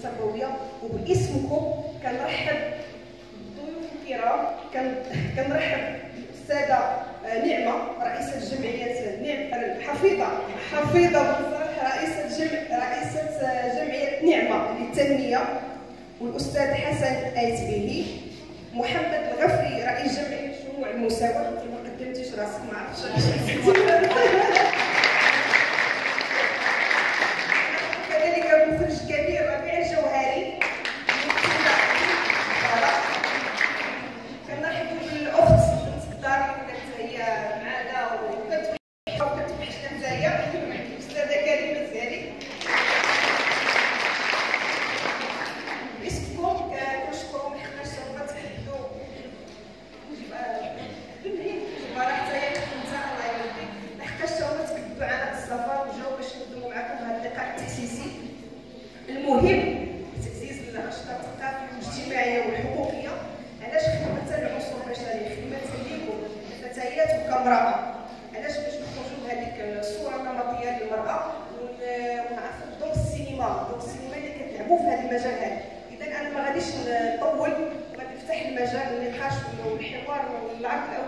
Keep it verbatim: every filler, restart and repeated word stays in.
التربويه. وباسمكم كنرحب بالضيوف الكرام، كنرحب بالاستاذه نعمه رئيسه جمعيه نعمه الحفيظه حفيظه بصراحه رئيسه جمع رئيسه جمعيه نعمه للتنميه، والاستاذ حسن آيتبيهي، محمد الغفري رئيس جمعيه شموع المساواه. انت ما قدمتيش راسك، ما عرفتش كذلك المخرج الكبير ربيع الجوهري. كنرحبوا بالاخت بنت الدار اللي هي معنا وكتوحشنا حدايا، الاستاذه كريمه الزهري. باسمكم كنشكركم حقاش سوف تحدوا راه حتى هي انت الله يرضيك لحقاش سوف تكدوا على السفر وجاو باش نخدموا معكم هذا اللقاء التاسيسي المهم تعزيز الانشطه الثقافيه والاجتماعيه والحقوقيه. علاش خدمه العنصر البشري، خدمه ليكم الفتيات وكامراه، علاش باش نخرجوا بهذيك الصوره النمطيه للمراه ونعرفوا دور السينما، دور السينما اللي كتلعبوا في هذا المجال هذا. اذا انا ما غاديش نطول، غادي نفتح المجال للنقاش والحوار والعرض